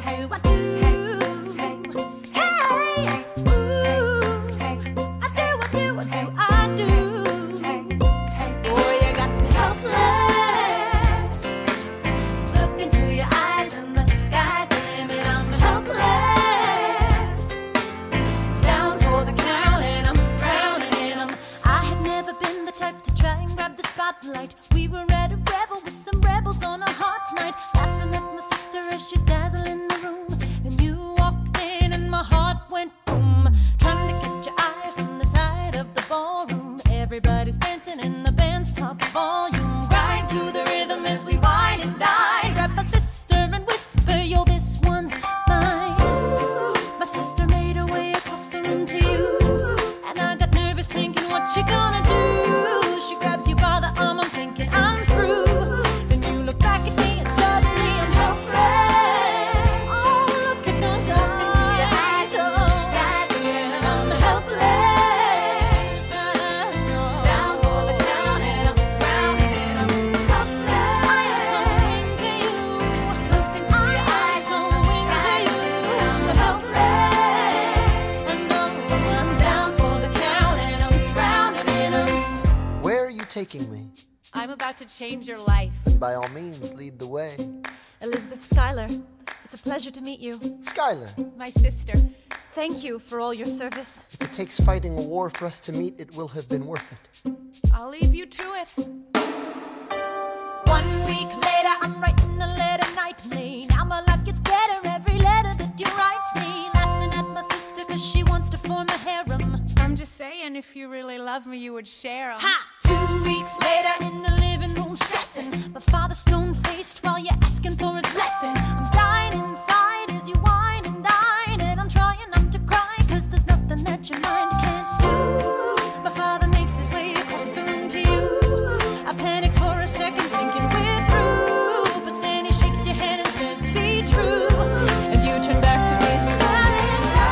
I do. Boy, you got me helpless. Look into your eyes and the sky's the limit. I'm helpless. Down for the count and I'm drowning in 'em. I have never been the type to try and grab the spotlight. We were at a revel with some rebels on a hot night, laughing at my sister as she's dazzling the room. Then you walked in and my heart went boom. Trying to catch your eye from the side of the ballroom. Everybody's dancing in the band's top volume. Grind to the rhythm as we wine and dine. Grab my sister and whisper, yo, this one's mine. My sister made her way across the room to you, and I got nervous thinking, what you gonna do? She grabs you by the arm, I'm thinking I'm through. Then you look back at me and suddenly I'm helpless. Oh, look at those eyes, oh, yeah, I'm helpless. Down for the count and I'm drowning in 'em. Helpless. I'm so into you. Look into your eyes, so into you. I'm helpless. I know I'm down for the count and I'm drowning in 'em. Where are you taking me? I'm about to change your life. Then by all means, lead the way. Elizabeth Schuyler, it's a pleasure to meet you. Skylar, My sister. Thank you for all your service. if it takes fighting a war for us to meet, it will have been worth it. I'll leave you to it. 1 week later, I'm writing a letter nightly. Now my life gets better every letter that you write me. Laughing at my sister cause she wants to form a harem. I'm just saying, if you really love me, you would share 'em. Ha! 2 weeks later in the living room stressing. My father's stone-faced while you're asking for his blessing. I'm dying inside as you whine and dine, and I'm trying not to cry cause there's nothing that your mind can't do. My father makes his way across the room to you. I panic for a second thinking we're through, but then he shakes your hand and says be true, and you turn back to me smiling.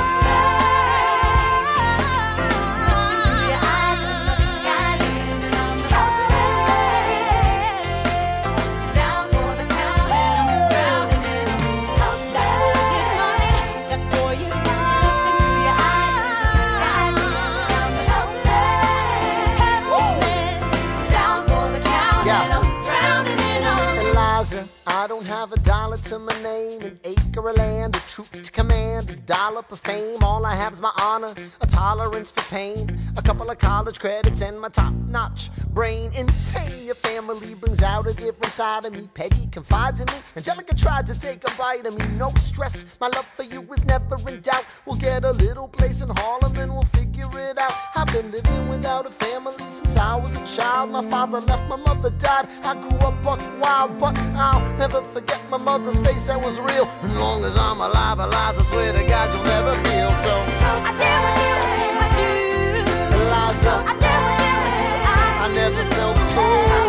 Look into your eyes and the sky's the limit. I'm helpless. Down for the count and I'm drowning in 'em. That boy is mine. That boy is mine. Look into your eyes and the sky's the limit. I'm helpless. Helpless. Down for the count Yeah. and I'm drowning in 'em. Eliza, I don't have a dollar to my name, an acre of land, a troop to command, a dollop of fame. All I have is my honor, a tolerance for pain, a couple of college credits, and my top-notch brain. Insane, your family brings out a different side of me. Peggy confides in me, Angelica tried to take a bite of me. No stress, my love for you is never in doubt. We'll get a little place in Harlem and we'll figure it out. I've been living without a family since I was a child. My father left, my mother died. I grew up buck wild, but I'll never forget my mother's face, that was real. As long as I'm alive, Eliza, swear to God you'll never feel so. I dare with you, I do. Eliza, I dare with you, I never felt so.